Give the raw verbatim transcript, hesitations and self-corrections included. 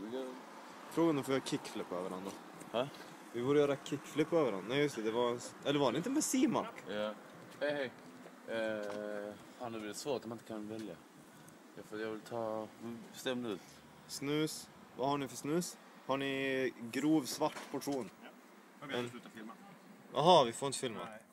Frågan om vi får göra kickflip över varandra. Ha? Vi borde göra kickflip över varandra. Nej just det, det var... Eller var det inte med C-Mac? Ja. Hej hej. Eh, fan det blir svårt om man inte kan välja. Jag, får, jag vill ta... Bestäm nu. Snus. Vad har ni för snus? Har ni grov svart portion? Ja. Jag vill sluta filma. Jaha, vi får inte filma. Nej.